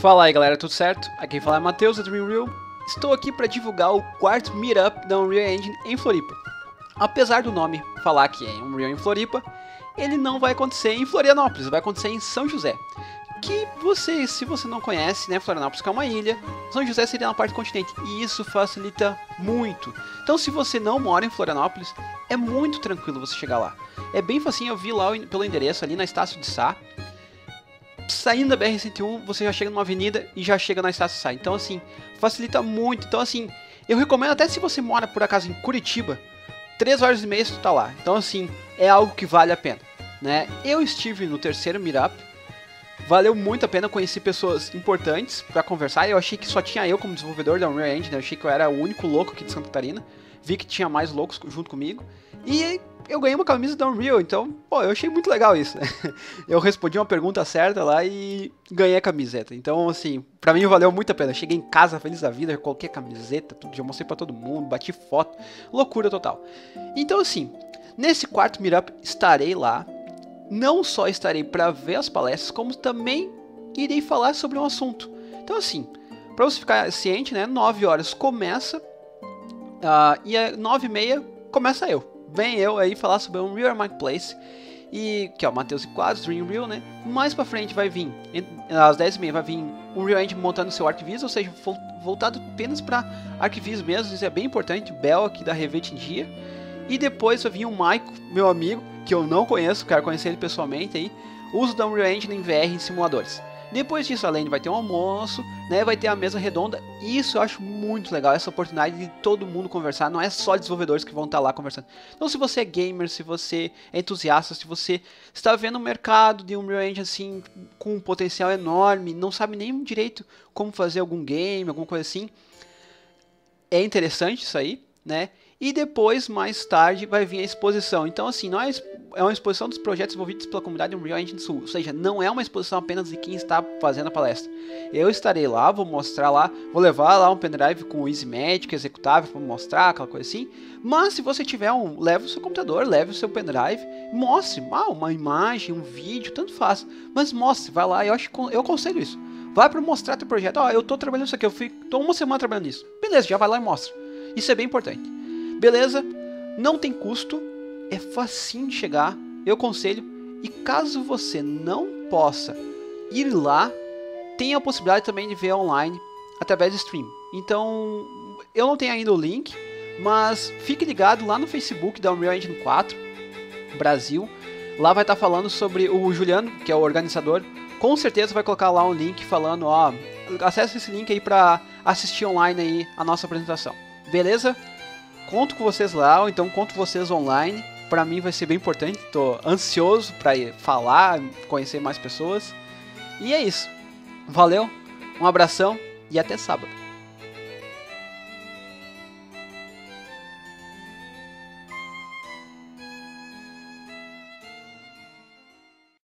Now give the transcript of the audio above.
Fala aí galera, tudo certo? Aqui quem fala é Matheus da Dream Real. Estou aqui para divulgar o quarto Meetup da Unreal Engine em Floripa. Apesar do nome falar que é Unreal em Floripa, ele não vai acontecer em Florianópolis, vai acontecer em São José. Que você, se você não conhece, né, Florianópolis que é uma ilha, São José seria na parte do continente e isso facilita muito. Então se você não mora em Florianópolis, é muito tranquilo você chegar lá. É bem facinho, eu vi lá pelo endereço ali na Estácio de Sá. Saindo da BR-101, você já chega numa avenida e já chega na Estácio de Sá. Então assim, facilita muito. Então assim, eu recomendo até se você mora por acaso em Curitiba, 3 horas e meia você tá lá. Então assim, é algo que vale a pena, né? Eu estive no terceiro Meetup. Valeu muito a pena, conheci pessoas importantes pra conversar. Eu achei que só tinha eu como desenvolvedor da Unreal Engine, eu achei que eu era o único louco aqui de Santa Catarina. Vi que tinha mais loucos junto comigo. E eu ganhei uma camisa da Unreal, então, pô, eu achei muito legal isso, né? Eu respondi uma pergunta certa lá e ganhei a camiseta. Então, assim, pra mim valeu muito a pena. Cheguei em casa feliz da vida, coloquei a camiseta, tudo, já mostrei pra todo mundo, bati foto. Loucura total. Então, assim, nesse quarto Meetup estarei lá. Não só estarei para ver as palestras, como também irei falar sobre um assunto. Então assim, para você ficar ciente, né, 9 horas começa e às 9h30 começa eu. Vem eu aí falar sobre o Unreal Marketplace, e que é o Matheus e Quadros, Dream Real, né? Mais para frente vai vir, às 10h30 vai vir um Unreal Engine montando seu ArcViz, ou seja, voltado apenas para ArcViz mesmo, isso é bem importante, o Bel aqui da Revit em Dia. E depois vai vir o Maico, meu amigo, que eu não conheço, quero conhecer ele pessoalmente aí, uso da Unreal Engine em VR em simuladores. Depois disso, além vai ter um almoço, né, vai ter a mesa redonda, e isso eu acho muito legal, essa oportunidade de todo mundo conversar, não é só desenvolvedores que vão estar lá conversando. Então se você é gamer, se você é entusiasta, se você está vendo o mercado de Unreal Engine assim, com um potencial enorme, não sabe nem direito como fazer algum game, alguma coisa assim, é interessante isso aí, né? E depois, mais tarde, vai vir a exposição. Então, assim, não é uma exposição dos projetos envolvidos pela comunidade Unreal Engine Sul. Ou seja, não é uma exposição apenas de quem está fazendo a palestra. Eu estarei lá, vou mostrar lá, vou levar lá um pendrive com o EasyMagick executável para mostrar, aquela coisa assim. Mas se você tiver leve o seu computador, leve o seu pendrive, mostre uma imagem, um vídeo, tanto faz. Mas mostre, vai lá, eu aconselho isso. Vai para mostrar teu projeto. Ó, eu estou trabalhando isso aqui, tô uma semana trabalhando nisso. Beleza, já vai lá e mostra. Isso é bem importante. Beleza? Não tem custo, é facinho de chegar, eu aconselho. E caso você não possa ir lá, tem a possibilidade também de ver online através do stream. Então, eu não tenho ainda o link, mas fique ligado lá no Facebook da Unreal Engine 4 Brasil. Lá vai estar falando sobre o Juliano, que é o organizador. Com certeza vai colocar lá um link falando, ó, acesse esse link aí para assistir online aí a nossa apresentação. Beleza? Conto com vocês lá, ou então conto com vocês online. Para mim vai ser bem importante, tô ansioso para falar, conhecer mais pessoas. E é isso. Valeu, um abração e até sábado.